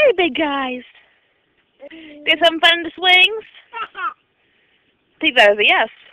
Hi, big guys. You guys having fun in the swings? I think that is a yes.